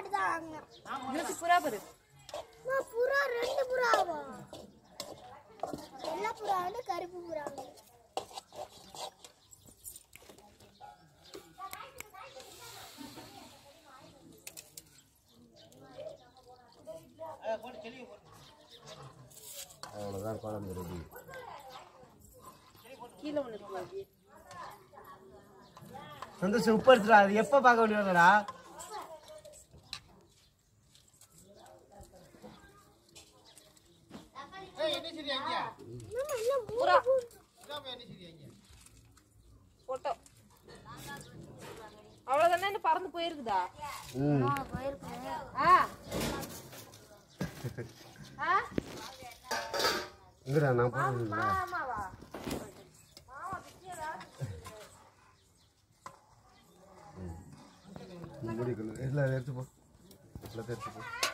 மட்டும் தான் வாங்கினேன். ஜூசி புறா பாரு. புறா 2 புறாவா? வெள்ளை புறா வந்து கருப்பு புறா. அவ்வளோதான் குழம்பு ரெடி. கீழே ஒன்று இருக்கு. சந்தோஷம் உப்பு எடுத்துடா. அது எப்போ பார்க்க வேண்டியதுடா? புறா போட்டோ அவ்வளோதானே என்ன பறந்து போயிருக்குதா? ஆ ஆ இங்கடா நான் போகிறேன். ஆமாவா முடிக்கணும். எல்லாம் எடுத்து போ. எல்லாத்தையும் எடுத்து போ.